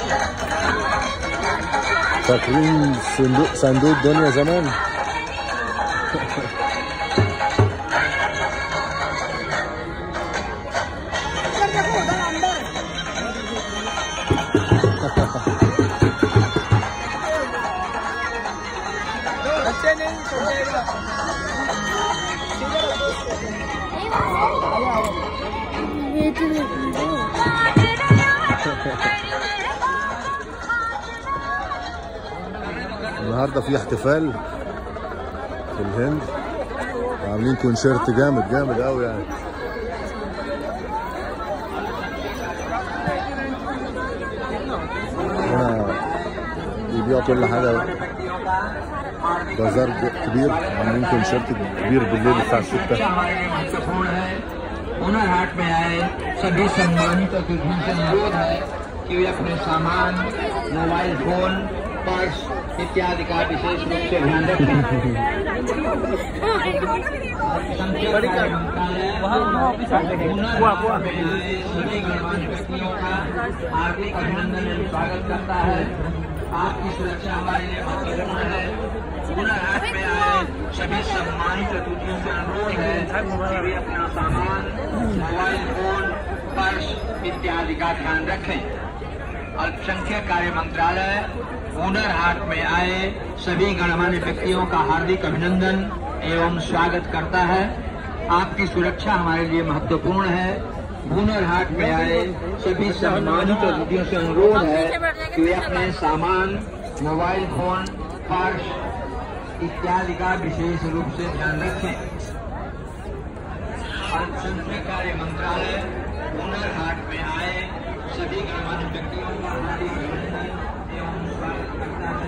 فاكرين صندوق دنيا زمان؟ النهارده في احتفال في الهند، عاملين كونشيرت جامد قوي يعني. هنا بيبيعوا كل حاجه، بازار كبير، عاملين كونشيرت كبير بالليل الساعه 6. हुनर हाट में आए सभी सम्मानित अतिथियों से अनुरोध है कि वे अपने सामान, मोबाइल फोन, पर्स इत्यादि का विशेष रूप से ध्यान रखें। सभी गणमान्य व्यक्तियों का हार्दिक अभिनंदन एवं स्वागत करता है। आपकी सुरक्षा हमारे लिए महत्वपूर्ण है। हुनर हाट में आए सभी सम्मानित अतिथियों से अनुरोध है कि वे अपना सामान, मोबाइल फोन, पर्स इत्यादि का ध्यान रखें। अल्पसंख्यक कार्य मंत्रालय हुनर हाट में आए सभी गणमान्य व्यक्तियों का हार्दिक अभिनंदन एवं स्वागत करता है। आपकी सुरक्षा हमारे लिए महत्वपूर्ण है। हुनर हाट में आए सभी सम्मानित अतिथियों से अनुरोध है कि वे अपने सामान, मोबाइल फोन, पर्स इत्यादि का विशेष रूप से ध्यान रखें। अल्पसंख्यक कार्य मंत्रालय हुनर हाट में आए सभी गणमान्य व्यक्तियों का हार्दिक अभिनंदन एवं स्वागत करता है।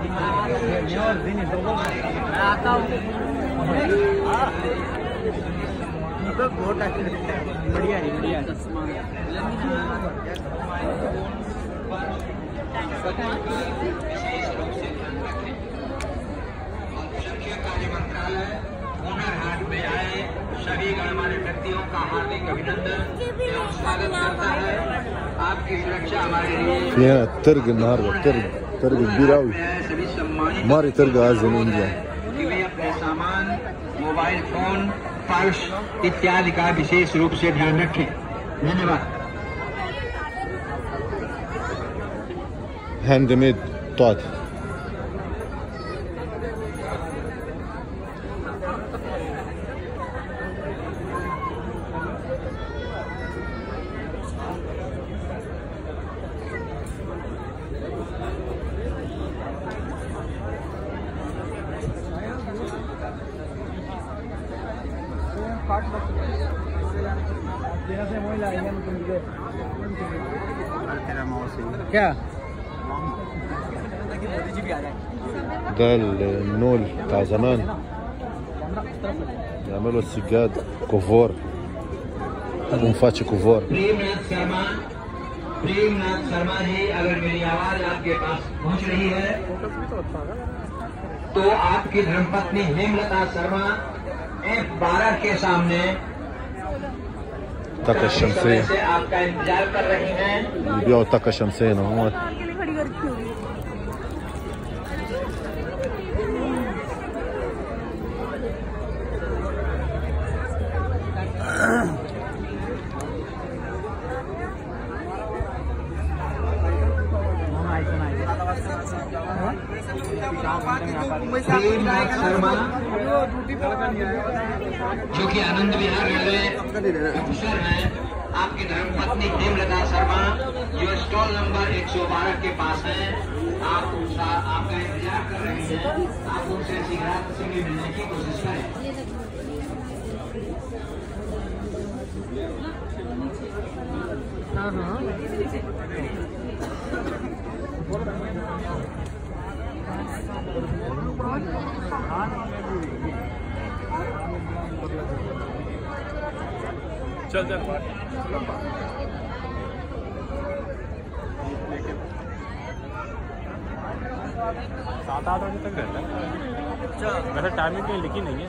बढ़िया है, बढ़िया कार्य मंत्रालय हुनर हाट में आए सभी गणमान्य व्यक्तियों का हार्दिक अभिनंदन एवं स्वागत करता है। आपकी सुरक्षा हमारे लिए ترق النهارده ترق كبير قوي. सभी सम्मानित ماري ترق عايزين इंडिया कि वे अपने सामान, मोबाइल फोन, पर्स इत्यादि का विशेष रूप से ध्यान रखें। धन्यवाद। हैंडमेड टॉट क्या ده النول بتاع زمان، يعملوا السجاد كوفور، منفاتش كوفور. प्रेमनाथ शर्मा जी, अगर मेरी आवाज आपके पास पहुंच रही है तो आपकी धर्मपत्नी हेमलता शर्मा F12 के सामने طاقة الشمسية से आपका इंतजार कर रही हैं। بيبيعوا الطاقة الشمسية هنا هم. शर्मा जो कि आनंद विहार रेलवे अफसर हैं, आपकी धर्मपत्नी हेमलता शर्मा जो स्टॉल नंबर 112 के पास हैं, आपका इंतजार कर रहे हैं। आप उनसे शीघ्र मिलने की कोशिश करें। चल 7-8 बजे तक रहता है। वैसे टाइमिंग कहीं लिखी नहीं है।